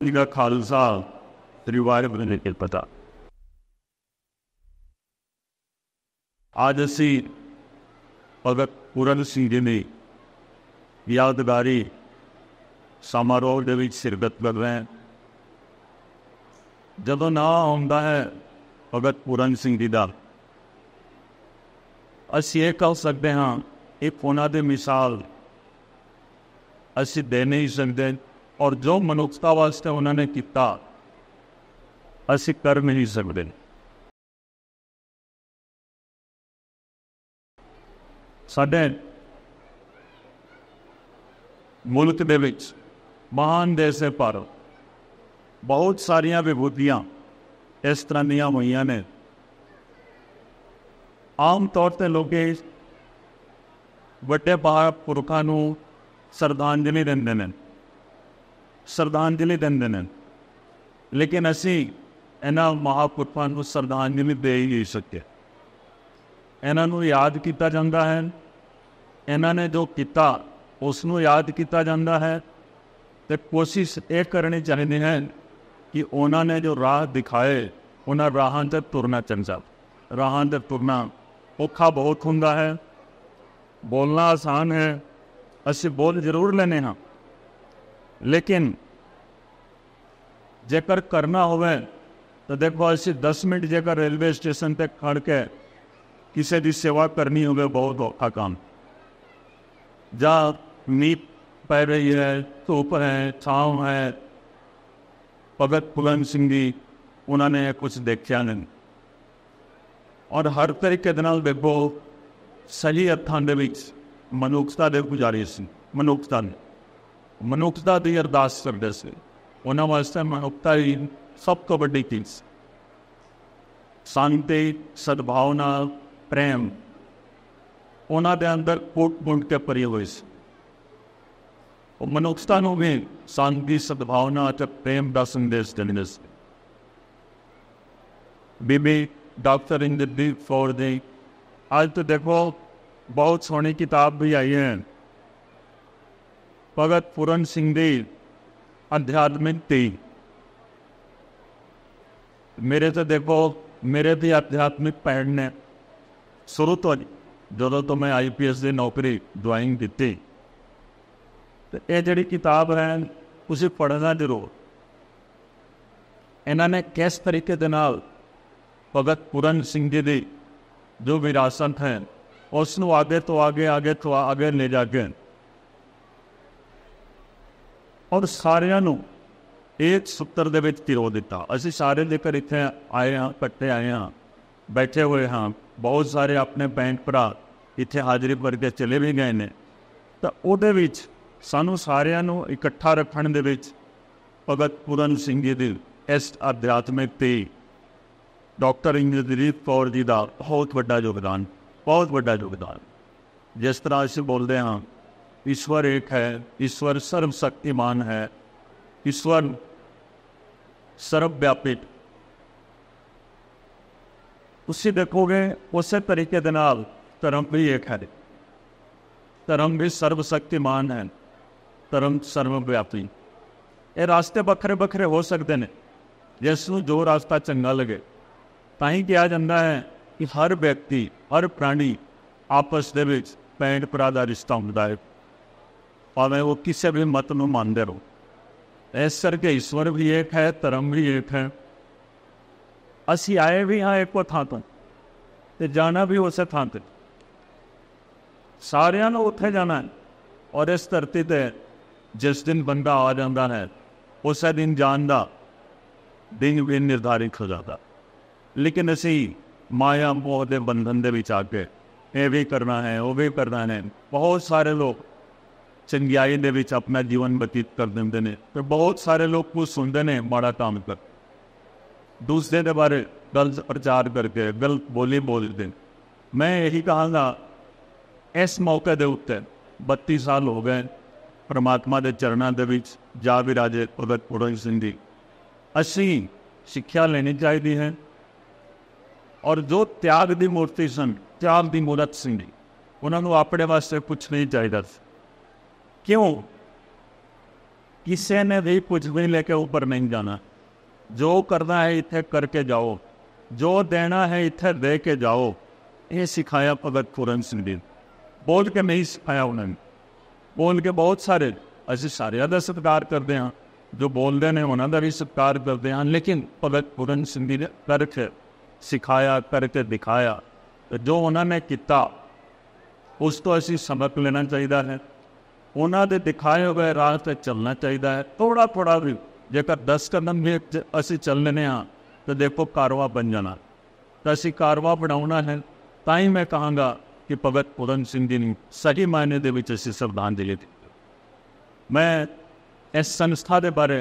जी का खालसा श्री वाहिगुरू जी की फतेह। आज असी भगत पूरन सिंह जी की यादगारी समारोह के विच शिरकत कर रहे हैं। जदों ना आउंदा है भगत पूरन सिंह जी का, असी ये कह सकते हाँ एक उन्हां दी मिसाल असी दे नहीं सकते, और जो मनुष्यता वास्ते उन्होंने किया असी कर नहीं सकते। साडे मुल्क दे विच महान देश है भारत, बहुत सारिया विभूतियां इस तरह दियां होईयां ने। आम तौर पर लोग वड्डे महापुरखों नूं श्रद्धांजलि देंदे ने, लेकिन असी इन्हां महापुरखों नूं श्रद्धांजलि दे ही नहीं सकते। इन्हां नूं याद किया जाता है, इन्हां ने जो किया उसनूं याद किया जाता है, तो कोशिश ये करनी चाहिए है कि उन्होंने जो राह दिखाए उन्हां राहां ते तुरना चंगा। राहां ते तुरना औखा बहुत हुंदा है, बोलना आसान है, असी बोल जरूर लेने हाँ, लेकिन जेकर करना होवे तो देखो असी 10 मिनट जेकर रेलवे स्टेशन पर खड़ के किसी की सेवा करनी होवे बहुत औखा काम। जहाँ मीत पै रही है, धूप है, छाँव है, भगत पूरन सिंह जी उन्होंने कुछ देखा नहीं, और हर तरीके दे नाल देखो सही अर्थां दे विच मनुष्यता दे पुजारी सी। मनुष्यता की अरदास करते थे। उन्होंने वास्ते मनुष्यता ही सब तो बड़ी चीज़, शांति, सद्भावना, प्रेम उन्होंने अंदर फूट फूट के भरी हुई सी। मनुष्यता नूं भी शांति, सद्भावना और प्रेम का संदेश देने से बीबी डॉक्टर इंद्रजीत कौर जी, आज तो देखो बहुत सोहनी किताब भी आई है, भगत पूरन सिंह जी अध्यात्मिक थी। मेरे तो देखो मेरे भी आध्यात्मिक पैण ने शुरू तो जो तो मैं IPS की नौकरी ज्वाइन की, तो ये जी किताब है उसे पढ़ना जरूर। इन्होंने किस तरीके दे नाल भगत पूरन सिंह जी की जो विरासत है उसनूं आगे तो आगे ले जाके और सारिਆਂ ਨੂੰ एक सूत्र दे विच पिरो दिता। असी सारे लेकर इत्थे आए हाँ, इकट्ठे आए हाँ, बैठे हुए हाँ, बहुत सारे अपने भैन भरा इत्थे हाजिरी भर के चले भी गए ने, तो उहदे विच सानू सारिਆਂ ਨੂੰ इकट्ठा रखण दे विच भगत पूरन सिंह जी दी इस अध्यात्मिक ते डॉक्टर इंद्रजीत कौर जी का बहुत बड़ा योगदान, बहुत बड़ा योगदान। जिस तरह असीं बोलते हाँ ईश्वर एक है, ईश्वर सर्वशक्तिमान है, ईश्वर सर्वव्यापी, उसी देखोगे उस तरीके दे नाल धर्म भी एक है, धर्म भी सर्वशक्तिमान है, धर्म सर्वव्यापी। ये रास्ते बखरे बखरे हो सकते हैं, जिसनूं जो रास्ता चंगा लगे। ताही कहा जाता है कि हर व्यक्ति, हर प्राणी आपस दे विच भैन भरा दा रिश्ता हुंदा है, भावें वो किसी भी मत नूं मानदे रहो। इस करके ईश्वर भी एक है, धर्म भी एक है। असी आए भी हाँ एक थां तो, ते जाना भी उस थां ते, सारिਆਂ ਨੂੰ उत्थे जाना है। और इस धरती ते जिस दिन बंदा आ जाता है उस दिन जान का दिन भी निर्धारित हो जाता। लेकिन असी माया मोह के बंधन के विच आके ये भी करना है, वो भी करना है। बहुत सारे लोग चंगियाई दे विच अपना जीवन बतीत कर देंगे ने, तो बहुत सारे लोग कुछ सुनते हैं माड़ा काम कर, दूसरे के बारे गलत प्रचार करके गलत बोली बोलते हैं। मैं यही कहूँगा इस मौके के उत्ते 32 साल हो गए परमात्मा के चरणों के विच जा विराजे भगत पूरन सिंह जी। असी शिक्षा लेनी चाहिए है, और जो त्याग की मूर्ति सन, त्याग की मूर्त सिंह जी, उन्होंने अपने वास्ते कुछ नहीं चाहिए। क्यों किसी ने भी कुछ भी लेके ऊपर नहीं जाना। जो करना है इत्थे करके जाओ, जो देना है इत्थे दे के जाओ। ये सिखाया भगत पूरन सिंह जी। बोल के नहीं सिखाया उन्होंने, बोल के बहुत सारे ਅਸੀਂ ਸਾਰਿਆਂ ਦਾ ਸਤਿਕਾਰ ਕਰਦੇ ਹਾਂ, ਜੋ ਬੋਲਦੇ ਨੇ ਉਹਨਾਂ ਦਾ ਵੀ ਸਤਿਕਾਰ ਕਰਦੇ ਹਾਂ, ਲੇਕਿਨ ਭਗਤ ਪੂਰਨ ਸਿੰਘ ਜੀ ਨੇ ਕਰਕੇ ਸਿਖਾਇਆ, ਕਰਕੇ ਦਿਖਾਇਆ। ਤੇ ਜੋ ਉਹਨਾਂ ਨੇ ਕੀਤਾ ਉਸ ਤੋਂ ਅਸੀਂ ਸਬਕ ਲੈਣਾ ਚਾਹੀਦਾ ਹੈ। ਉਹਨਾਂ ਦੇ ਦਿਖਾਏ ਹੋਏ ਰਾਹ 'ਤੇ ਚੱਲਣਾ ਚਾਹੀਦਾ ਹੈ। ਥੋੜ੍ਹਾ ਥੋੜ੍ਹਾ ਵੀ ਜੇਕਰ 10 ਕਦਮ ਵੀ ਅਸੀਂ ਚੱਲ ਲੈਂਦੇ ਹਾਂ ਤਾਂ ਦੇਖੋ ਕਾਰਵਾ ਬਣ ਜਾਣਾ। ਤਾਂ ਅਸੀਂ ਕਾਰਵਾ ਬਣਾਉਣਾ ਹੈ, ਤਾਂ ਹੀ ਮੈਂ ਕਹਾਂਗਾ ਕਿ ਭਗਤ ਪੂਰਨ ਸਿੰਘ ਜੀ ਨੂੰ ਸਹੀ ਮਾਇਨੇ ਦੇ ਵਿੱਚ ਅਸੀਂ ਸ਼ਰਧਾਂਜਲੀ ਦਿੱਤੀ। ਮੈਂ ਇਸ ਸੰਸਥਾ ਦੇ ਬਾਰੇ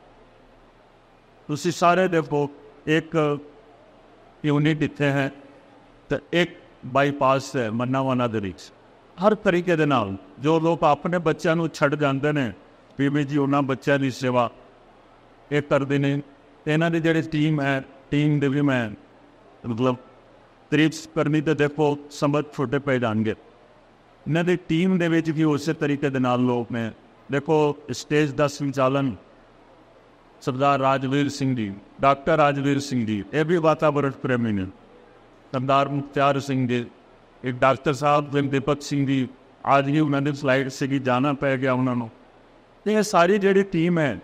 ਤੁਸੀਂ ਸਾਰੇ ਦੇਖੋ, ਇੱਕ ਯੂਨਿਟ ਇੱਥੇ ਹੈ ਅਤੇ ਇੱਕ ਬਾਈਪਾਸ ਹੈ ਮੰਨਾਵਾਨਾ ਦੇ ਵਿੱਚ। ਹਰ ਤਰੀਕੇ ਦੇ ਨਾਲ ਜੋ ਲੋਕ ਆਪਣੇ ਬੱਚਿਆਂ ਨੂੰ ਛੱਡ ਜਾਂਦੇ ਨੇ, ਬੀਬੀ ਜੀ ਉਹਨਾਂ ਬੱਚਿਆਂ ਦੀ ਸੇਵਾ ਇਹ ਕਰਦੇ ਨੇ। ਅਤੇ ਇਹਨਾਂ ਦੀ ਜਿਹੜੀ ਟੀਮ ਹੈ, ਟੀਮ ਦੇ ਵੀ ਮੈਂ ਮਤਲਬ ਤਾਰੀਫ ਕਰਨੀ ਤਾਂ ਦੇਖੋ ਸਮਝ ਛੋਟੇ ਪੈ ਜਾਣਗੇ। ਇਹਨਾਂ ਦੀ ਟੀਮ ਦੇ ਵਿੱਚ ਵੀ ਉਸੇ ਤਰੀਕੇ ਦੇ ਨਾਲ ਲੋਕ ਨੇ। देखो स्टेज का संचालन सरदार राजवीर सिंह जी, डॉक्टर राजवीर सिंह जी, ये भी वातावरण प्रेमी ने। सरदार मुख्तार सिंह जी, एक डॉक्टर साहब दीपक सिंह जी, आज ही उन्होंने फ्लाइट से जाना पै गया उन्होंने। ये सारी जी टीम है।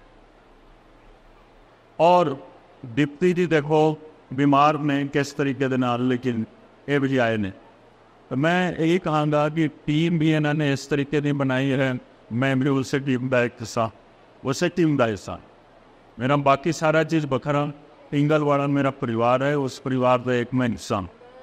और डिप्टी जी देखो बीमार ने किस तरीके के नाल, लेकिन ये भी आए ने। तो मैं यही कहांगा कि टीम भी इन्होंने इस तरीके की बनाई है। मैं भी उस टीम का एक हिस्सा, उस टीम का हिस्सा। मेरा बाकी सारा चीज़ बखरा, पिंगल वाला मेरा परिवार है, उस परिवार का एक मैं हिस्सा।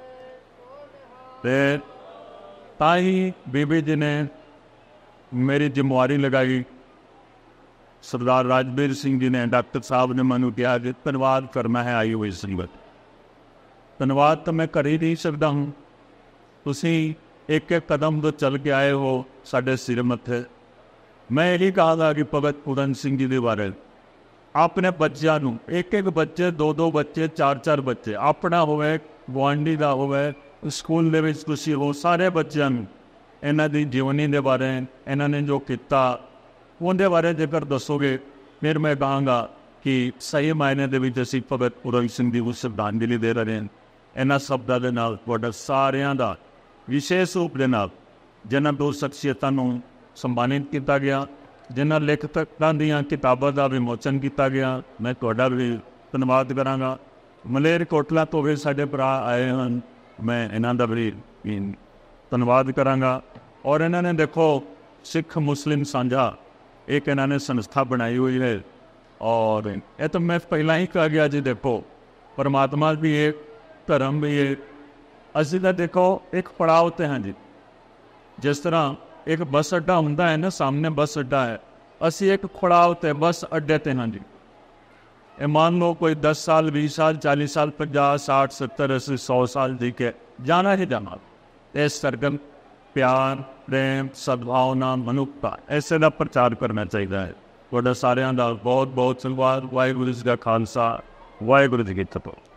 ताही बीबी जी ने मेरी जिम्मेवारी लगाई। सरदार राजवीर सिंह जी ने, डॉक्टर साहब ने मैंने कहा कि धन्यवाद करना है आई हुई संगत। धन्यवाद तो मैं कर ही नहीं सकता हूँ। तुसी एक एक कदम तो चल के आए हो साढ़े सिर मत्थे। मैं यही कहा कि भगत पूरन सिंह जी के बारे अपने बच्चों, एक एक बच्चे, दो दो बच्चे, चार चार बच्चे, अपना होवे, गुआढ़ी का होवे, स्कूल दे विच तुसीं हो, सारे बच्चों इन्हां दी जीवनी के बारे, इन्होंने जो किया उनके बारे जेकर दसोगे, फिर मैं कहांगा कि सही मायने दे विच असीं भगत पूरन सिंह जी को श्रद्धांजलि दे रहे हैं। इन्हां शब्दां दे नाल तुहाडा सारिआं दा विशेष रूप दे नाल जिन्हां दो शख्सियतां नूं सम्मानित किया गया, जिन्हां लेखਕਾਂ ਦੀਆਂ किताबों का विमोचन किया गया, मैं तुहाडा भी धन्यवाद करांगा। मलेरकोटला तो भी साडे भरा आए हैं, मैं इन्हां दा भी धन्यवाद करांगा। और इन्होंने देखो सिख मुस्लिम साझा एक इन्होंने संस्था बनाई हुई है। और ये तो मैं पहला ही कहा गया जी, देखो परमात्मा भी एक, धर्म भी एक। असीं तां देखो एक पड़ाव ते हैं जी। जिस तरह एक बस अड्डा होंदा है ना, सामने बस अड्डा है, असी एक पड़ाव ते बस अड्डे ते हाँ जी। ये मान लो कोई 10 साल 20 साल 40 साल 50 60 70 80 100 साल जी के जाना ही जाना। इस सरगम प्यार, प्रेम, सद्भावना, मनुखता ऐसे का प्रचार करना चाहिए है। तुहाडा सारिआं दा बहुत बहुत धन्यवाद। वाहिगुरू जी का खालसा, वाहिगुरू जी की फतेह।